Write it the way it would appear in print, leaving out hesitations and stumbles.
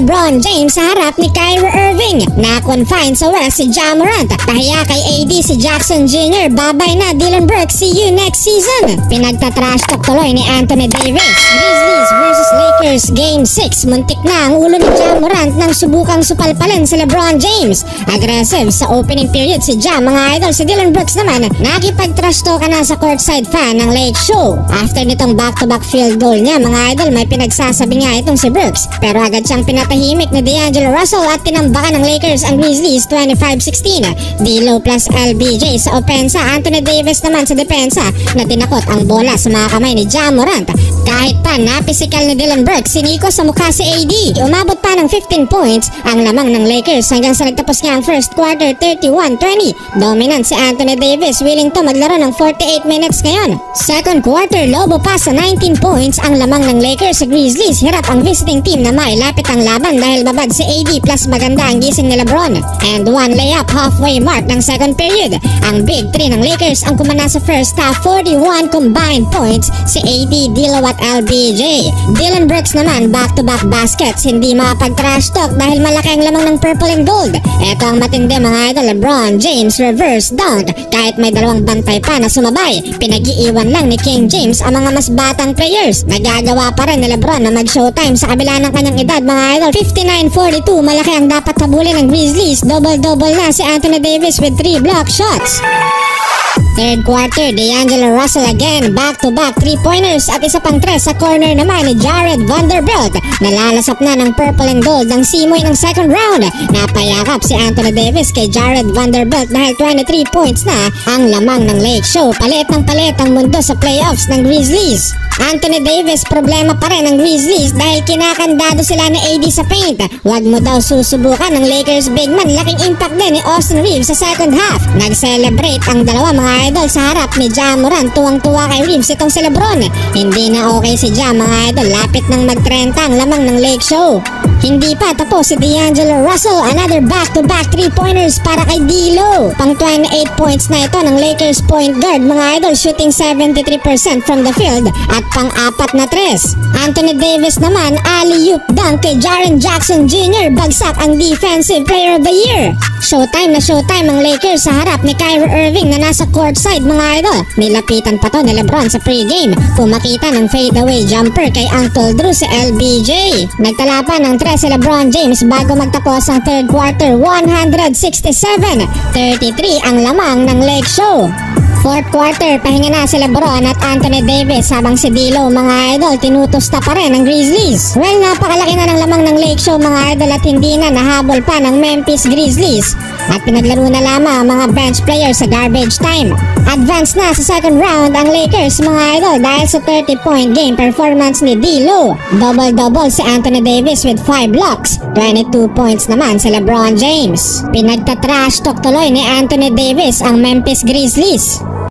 LeBron James sa harap ni Kyrie Irving. Na-confine sa West si Ja Morant. Pahiya kay AD si Jackson Jr. Babay na Dillon Brooks, see you next season. Pinagtatrash talk tuloy ni Anthony Davis. Grizzlies versus Lakers Game 6. Muntik na ang ulo ni Ja Morant nang subukang supalpalin si LeBron James. Aggressive sa opening period si Ja, mga idol. Si Dillon Brooks naman nakipag-trash talk na sa courtside fan ng Lake Show. After nitong back-to-back field goal niya, mga idol, may pinagsasabi nga itong si Brooks. Pero agad siyang pinatahimik ni D'Angelo Russell at tinambakan ng Lakers ang Grizzlies 25-16. D'Lo plus LBJ sa opensa, Anthony Davis naman sa depensa na tinakot ang bola sa mga kamay ni Ja Morant. Kahit pa napisikal ni Dillon Brooks, siniko sa mukha si AD. Umabot pa ng 15 points ang lamang ng Lakers hanggang sa nagtapos niya ang first quarter 31-20. Dominant si Anthony Davis, willing to maglaro ng 48 minutes ngayon. Second quarter, lobo pa sa 19 points ang lamang ng Lakers sa Grizzlies. Hirap ang visiting team na mailapit ang laban dahil babad si AD plus maganda ang gising ni LeBron. And one layup halfway mark ng second period. Ang big 3 ng Lakers ang kumana sa first half, 41 combined points si AD, D'Lo at LBJ. Dillon Brooks naman back-to-back baskets, hindi makapag-trash talk dahil malaki ang lamang ng purple and gold. Eto ang matindi, mga idol. LeBron James reverse dunk kahit may dalawang bantay pa na sumabay. Pinag-iiwan lang ni King James ang mga mas batang players. Nagagawa pa rin ni LeBron na mag-showtime sa kabila ng kanyang edad, mga idol. 59-42, malaki ang dapat habulin ng Grizzlies. Double-double na si Anthony Davis with 3 block shots. Third quarter, D'Angelo Russell again, back-to-back 3-pointers at isa pang 3 sa corner naman ni Jared Vanderbilt. Nalalasap na ng purple and gold ang simoy ng second round. Napayakap si Anthony Davis kay Jared Vanderbilt dahil 23 points na ang lamang ng Lake Show. Palit ng palit ang mundo sa playoffs ng Grizzlies. Anthony Davis, problema pa rin ng Grizzlies dahil kinakandado sila ni AD sa paint. Huwag mo daw susubukan ng Lakers big man. Laking impact din ni Austin Reeves sa second half. Nag-celebrate ang dalawa, mga idol, sa harap ni Ja Morant. Tuwang-tuwa kay Reeves itong si LeBron. Hindi na okay si Ja, mga idol. Lapit ng mag-30 ang lamang ng Lake Show. Hindi pa tapos si D'Angelo Russell. Another back-to-back 3-pointers para kay D'Lo. Pang 28 points na ito ng Lakers point guard, mga idol, shooting 73% from the field at pang-4 na 3. Anthony Davis naman, alley-oop dunk kay Jaren Jackson Jr. Bagsak ang Defensive Player of the Year. Showtime na showtime ang Lakers sa harap ni Kyrie Irving na nasa courtside, mga idol. Nilapitan pa to ni LeBron sa pregame. Pumakita ng fadeaway jumper kay Uncle Drew si LBJ. Nagtala pa ng 3 si LeBron James bago magtapos ang third quarter. 167-33 ang lamang ng Lake Show. Fourth quarter, pahinga na si LeBron at Anthony Davis habang si D'Lo, mga idol, tinutusta pa rin ang Grizzlies. Well, napakalaki na ng lamang ng Lake Show, mga idol, at hindi na nahabol pa ng Memphis Grizzlies. At pinaglaro na lamang ang mga bench players sa garbage time. Advance na sa second round ang Lakers, mga idol, dahil sa 30-point game performance ni D'Lo. Double-double si Anthony Davis with 5 blocks. 22 points naman si LeBron James. Pinagtatrash talk tuloy ni Anthony Davis ang Memphis Grizzlies.